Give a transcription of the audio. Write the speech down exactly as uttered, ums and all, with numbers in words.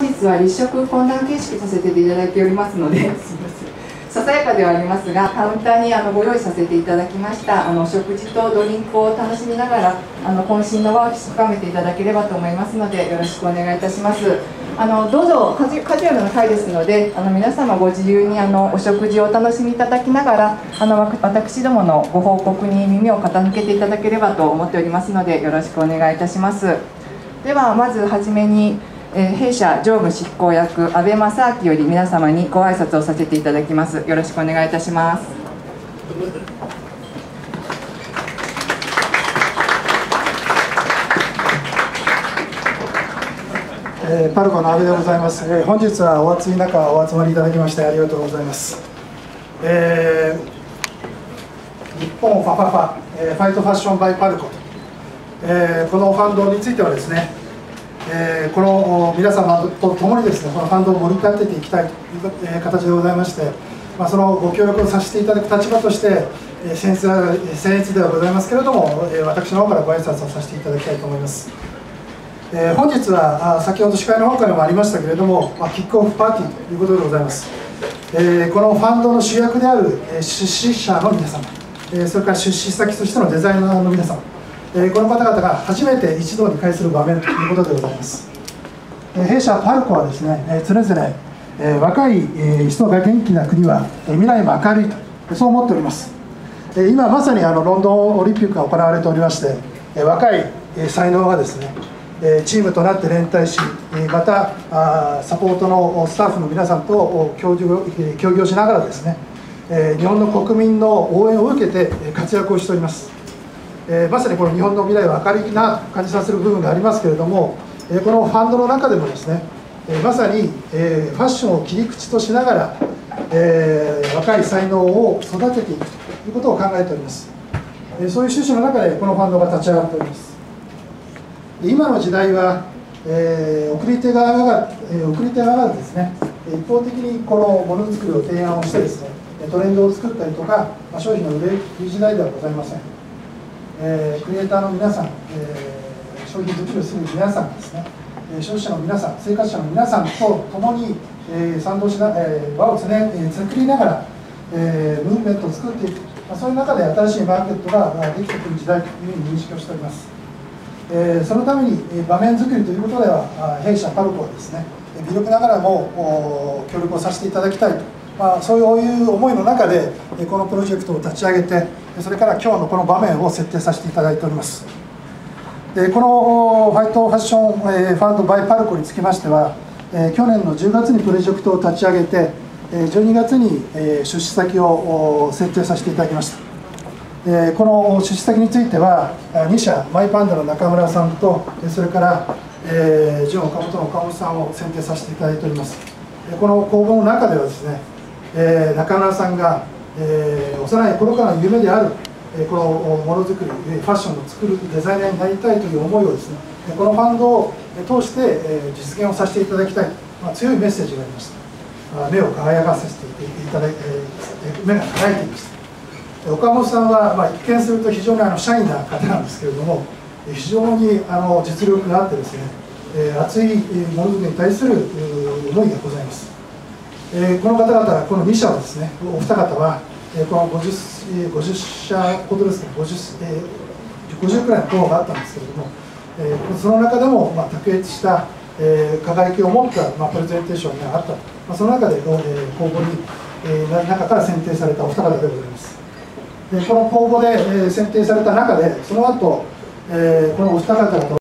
本日は立食懇談形式させていただいておりますので、すみません。ささやかではありますが、カウンターにあのご用意させていただきましたあの食事とドリンクを楽しみながら、あの渾身の輪を深めていただければと思いますので、よろしくお願いいたします。あのどうぞカジュアルな会ですので、あの皆様ご自由にあのお食事をお楽しみいただきながら、あの私どものご報告に耳を傾けていただければと思っておりますので、よろしくお願いいたします。ではまずはじめに、えー、弊社常務執行役阿部正明より皆様にご挨拶をさせていただきます。よろしくお願いいたします。 えー、パルコの阿部でございます。えー、本日はお暑い中お集まりいただきましてありがとうございます。えー、日本ファファファ、えー、ファイトファッションバイパルコと、えー、このファンドについてはですね、えー、この皆様と共にですね、このファンドを盛り立てていきたいという形でございまして、まあ、そのご協力をさせていただく立場として、えー、僭越僭越ではございますけれども、えー、私の方からご挨拶をさせていただきたいと思います。えー、本日はあ先ほど司会の方からもありましたけれども、まあ、キックオフパーティーということでございます。えー、このファンドの主役である、えー、出資者の皆様、えー、それから出資先としてのデザイナーの皆様、えー、この方々が初めて一堂に会する場面ということでございます。えー、弊社パルコはですね、えー、常々、えー、若い、えー、人が元気な国は、えー、未来も明るいと、そう思っております。えー、今まさにあのロンドンオリンピックが行われておりまして、えー、若い、えー、才能がですね、チームとなって連帯し、またサポートのスタッフの皆さんと協業しながらですね、日本の国民の応援を受けて活躍をしております。まさにこの日本の未来は明るいなと感じさせる部分がありますけれども、このファンドの中でもですね、まさにファッションを切り口としながら若い才能を育てていくということを考えております。そういう趣旨の中でこのファンドが立ち上がっております。今の時代は、えー、送り手側が、えー、送り手側がですね、一方的にこのものづくりを提案をしてですね、トレンドを作ったりとか、まあ、商品の売れる時代ではございません。えー、クリエイターの皆さん、えー、商品作りをする皆さんですね、消費者の皆さん、生活者の皆さんと共に、えー、賛同しな、えー、輪をつね、えー、作りながら、えー、ムーブメントを作っていく、まあ、そういう中で新しいマーケットができてくる時代というふうに認識をしております。えー、そのために場面作りということでは、弊社パルコはですね、微力ながらも協力をさせていただきたいと、まあ、そういう思いの中でこのプロジェクトを立ち上げて、それから今日のこの場面を設定させていただいております。でこのファイトファッションファンドバイパルコにつきましては、去年のじゅうがつにプロジェクトを立ち上げて、じゅうにがつに出資先を設定させていただきました。この出資先についてはに社、マイパンダの中村さんと、それからジョン岡本の岡本さんを選定させていただいております。この公募の中ではですね、中村さんが幼い頃からの夢であるこのものづくり、ファッションを作るデザイナーになりたいという思いをですね、このファンドを通して実現をさせていただきたい、まあ、強いメッセージがありました。目を輝かせていただいて、目が輝いていました。岡本さんは、まあ、一見すると非常にあのシャイな方なんですけれども、非常にあの実力があってですね、えー、熱いものづくりに対する思いがございます。えー、この方々、このに社はですね、お二方は、えー、この 50, 50社ほどですね、50, えー、ごじゅうくらいの候補があったんですけれども、えー、その中でも、まあ、卓越した、えー、輝きを持った、まあ、プレゼンテーションがあったと、まあ、その中で、えー、公募に、えー、中から選定されたお二方でございます。でこの公募で、えー、選定された中で、その後、えー、このお二方が